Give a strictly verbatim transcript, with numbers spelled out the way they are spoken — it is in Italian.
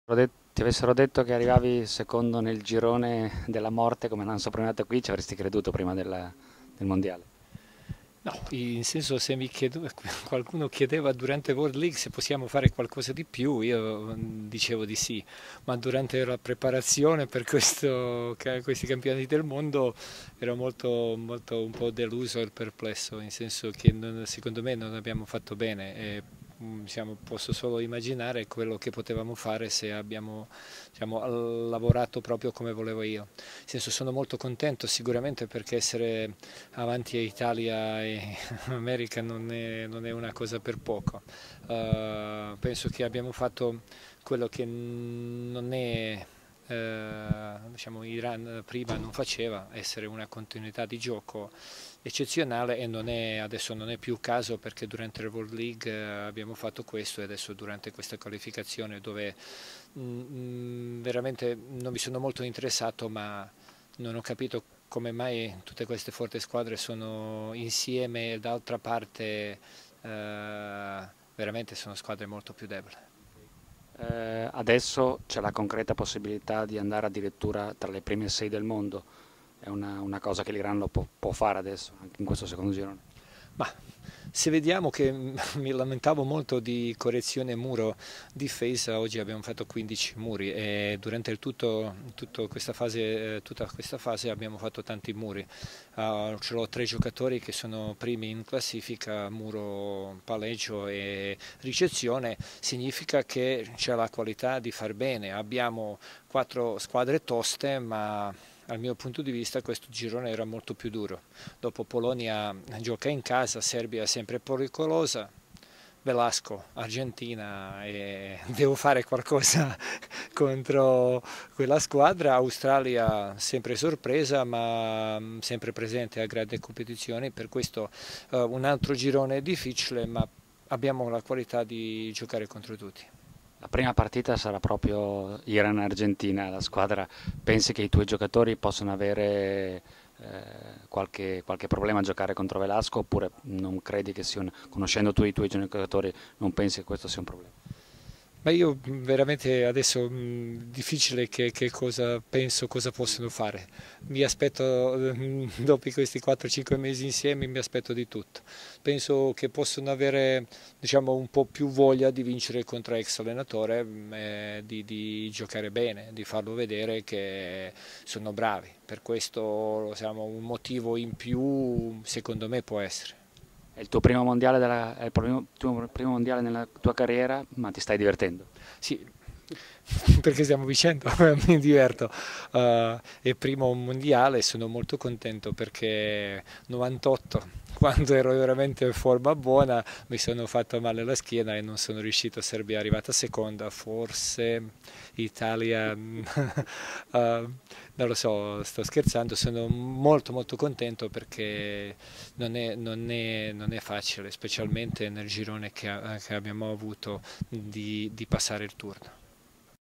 det- ti avessero detto che arrivavi secondo nel girone della morte come l'hanno soprannominato qui, ci avresti creduto prima della- del mondiale. No, in senso se mi chiedo- qualcuno chiedeva durante World League se possiamo fare qualcosa di più, io mm, dicevo di sì, ma durante la preparazione per questo, ca- questi campionati del mondo ero molto, molto un po' deluso e perplesso, in senso che non- secondo me non abbiamo fatto bene e mm, diciamo, posso solo immaginare quello che potevamo fare se abbiamo diciamo, lavorato proprio come volevo io. Nel senso sono molto contento sicuramente perché essere avanti a Italia e America non è, non è una cosa per poco. Uh, penso che abbiamo fatto quello che non è, eh, diciamo, Iran prima non faceva, essere una continuità di gioco eccezionale e non è, adesso non è più caso perché durante la World League eh, abbiamo fatto questo e adesso durante questa qualificazione dove mh, veramente non mi sono molto interessato ma non ho capito come mai tutte queste forti squadre sono insieme e d'altra parte eh, veramente sono squadre molto più deboli. Eh, adesso c'è la concreta possibilità di andare addirittura tra le prime sei del mondo. È una, una cosa che l'Iran lo può, può fare adesso, anche in questo secondo girone. Ma se vediamo che mi lamentavo molto di correzione muro difesa, oggi abbiamo fatto quindici muri e durante il tutto, tutto questa fase, eh, tutta questa fase abbiamo fatto tanti muri. Uh, ce l'ho tre giocatori che sono primi in classifica, muro, palleggio e ricezione, significa che c'è la qualità di far bene. Abbiamo quattro squadre toste, ma dal mio punto di vista questo girone era molto più duro. Dopo Polonia gioca in casa, Serbia è sempre pericolosa, Velasco, Argentina e devo fare qualcosa contro quella squadra, Australia sempre sorpresa ma sempre presente a grandi competizioni, per questo uh, un altro girone difficile ma abbiamo la qualità di giocare contro tutti. La prima partita sarà proprio Iran-Argentina. La squadra, pensi che i tuoi giocatori possano avere eh, qualche, qualche problema a giocare contro Velasco oppure non credi che sia un, conoscendo tu i tuoi giocatori, non pensi che questo sia un problema? Ma io mh, veramente adesso mh, difficile che, che cosa penso, cosa possono fare. Mi aspetto, mh, dopo questi quattro cinque mesi insieme, mi aspetto di tutto. Penso che possono avere, diciamo, un po' più voglia di vincere contro ex allenatore, mh, e di, di giocare bene, di farlo vedere che sono bravi. Per questo, diciamo, un motivo in più, secondo me, può essere. È il tuo primo mondiale, della- è il primo, tuo primo mondiale nella tua carriera, ma ti stai divertendo. Sì, perché stiamo vincendo, mi diverto. Uh, è primo mondiale, sono molto contento perché novantotto, quando ero veramente in forma buona, mi sono fatto male alla schiena e non sono riuscito. Serbia è arrivata seconda, forse Italia, uh, non lo so, sto scherzando, sono molto molto contento perché non è, non è, non è facile, specialmente nel girone che, che abbiamo avuto di, di passare il turno.